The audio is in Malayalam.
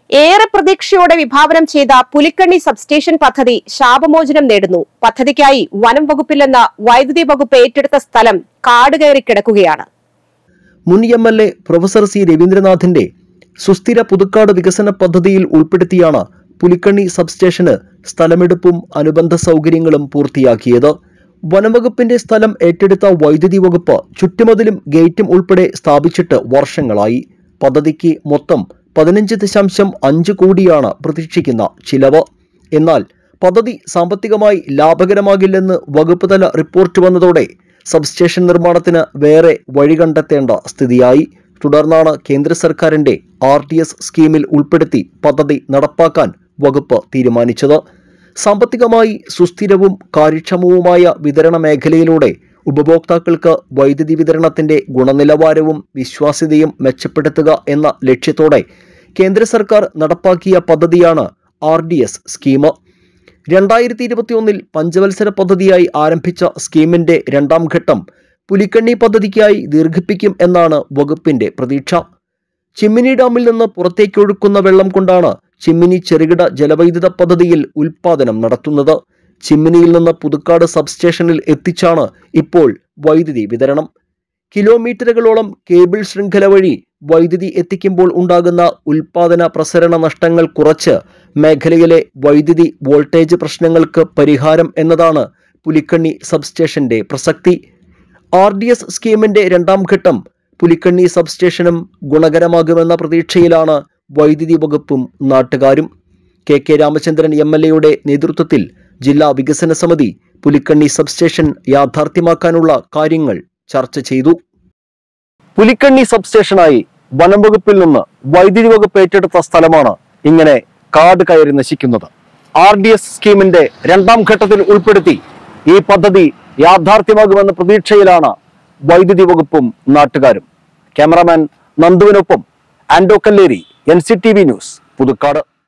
ഏറെ പ്രതീക്ഷയോടെ വിഭാവനം ചെയ്ത പുലിക്കണ്ണി സബ്സ്റ്റേഷൻ പദ്ധതി ശാപമോചനം നേടുന്നു. പദ്ധതിക്കായി വനം വകുപ്പിൽ നിന്ന് വൈദ്യുതി വകുപ്പ് ഏറ്റെടുത്ത സ്ഥലം കാടുകയറി കിടക്കുകയാണ്. മുൻ MLA പ്രൊഫസർ സി രവീന്ദ്രനാഥിന്റെ സുസ്ഥിര പുതുക്കാട് വികസന പദ്ധതിയിൽ ഉൾപ്പെടുത്തിയാണ് പുലിക്കണ്ണി സബ്സ്റ്റേഷന് സ്ഥലമെടുപ്പും അനുബന്ധ സൗകര്യങ്ങളും പൂർത്തിയാക്കിയത്. വനംവകുപ്പിന്റെ സ്ഥലം ഏറ്റെടുത്ത വൈദ്യുതി വകുപ്പ് ചുറ്റുമതിലും ഗേറ്റും ഉൾപ്പെടെ സ്ഥാപിച്ചിട്ട് വർഷങ്ങളായി. പദ്ധതിക്ക് മൊത്തം 15.5 കോടിയാണ് പ്രതീക്ഷിക്കുന്ന ചിലവ്. എന്നാൽ പദ്ധതി സാമ്പത്തികമായി ലാഭകരമാകില്ലെന്ന് വകുപ്പ് തല റിപ്പോർട്ട് വന്നതോടെ സബ്സ്റ്റേഷൻ നിർമ്മാണത്തിന് വേറെ വഴി കണ്ടെത്തേണ്ട സ്ഥിതിയായി. തുടർന്നാണ് കേന്ദ്ര സർക്കാരിന്റെ RDS സ്കീമിൽ ഉൾപ്പെടുത്തി പദ്ധതി നടപ്പാക്കാൻ വകുപ്പ് തീരുമാനിച്ചത്. സാമ്പത്തികമായി സുസ്ഥിരവും കാര്യക്ഷമവുമായ വിതരണ മേഖലയിലൂടെ ഉപഭോക്താക്കൾക്ക് വൈദ്യുതി വിതരണത്തിന്റെ ഗുണനിലവാരവും വിശ്വാസ്യതയും മെച്ചപ്പെടുത്തുക എന്ന ലക്ഷ്യത്തോടെ കേന്ദ്ര സർക്കാർ നടപ്പാക്കിയ പദ്ധതിയാണ് RDS സ്കീം. 2021 പഞ്ചവത്സര പദ്ധതിയായി ആരംഭിച്ച സ്കീമിന്റെ രണ്ടാം ഘട്ടം പുലിക്കണ്ണി പദ്ധതിക്കായി ദീർഘിപ്പിക്കും എന്നാണ് വകുപ്പിന്റെ പ്രതീക്ഷ. ചിമ്മിനി ഡാമിൽ നിന്ന് പുറത്തേക്കൊഴുക്കുന്ന വെള്ളം കൊണ്ടാണ് ചിമ്മിനി ചെറുകിട ജലവൈദ്യുത പദ്ധതിയിൽ ഉൽപാദനം നടത്തുന്നത്. ചിമ്മിനിയിൽ നിന്ന് പുതുക്കാട് സബ്സ്റ്റേഷനിൽ എത്തിച്ചാണ് ഇപ്പോൾ വൈദ്യുതി വിതരണം. കിലോമീറ്ററുകളോളം കേബിൾ ശൃംഖല വഴി വൈദ്യുതി എത്തിക്കുമ്പോൾ ഉണ്ടാകുന്ന ഉൽപാദന പ്രസരണ നഷ്ടങ്ങൾ കുറച്ച് മേഖലയിലെ വൈദ്യുതി വോൾട്ടേജ് പ്രശ്നങ്ങൾക്ക് പരിഹാരം എന്നതാണ് പുലിക്കണ്ണി സബ്സ്റ്റേഷന്റെ പ്രസക്തി. RDS സ്കീമിന്റെ രണ്ടാം ഘട്ടം പുലിക്കണ്ണി സബ്സ്റ്റേഷനും ഗുണകരമാകുമെന്ന പ്രതീക്ഷയിലാണ് വൈദ്യുതി വകുപ്പും നാട്ടുകാരും. KK രാമചന്ദ്രൻ MLAയുടെ നേതൃത്വത്തിൽ ജില്ലാ വികസന സമിതി പുലിക്കണ്ണി സബ്സ്റ്റേഷൻ യാഥാർത്ഥ്യമാക്കാനുള്ള കാര്യങ്ങൾ ചർച്ച ചെയ്തു. പുലിക്കണ്ണി സബ്സ്റ്റേഷനായി വനം വകുപ്പിൽ നിന്ന് വൈദ്യുതി വകുപ്പ് ഏറ്റെടുത്ത സ്ഥലമാണ് ഇങ്ങനെ കാട് കയറി നശിക്കുന്നത്. RDS സ്കീമിന്റെ രണ്ടാം ഘട്ടത്തിൽ ഉൾപ്പെടുത്തി ഈ പദ്ധതി യാഥാർത്ഥ്യമാകുമെന്ന പ്രതീക്ഷയിലാണ് വൈദ്യുതി വകുപ്പും നാട്ടുകാരും. ക്യാമറാമാൻ നന്ദുവിനൊപ്പം ആൻഡോ കല്ലേരി, NCTV ന്യൂസ്, പുതുക്കാട്.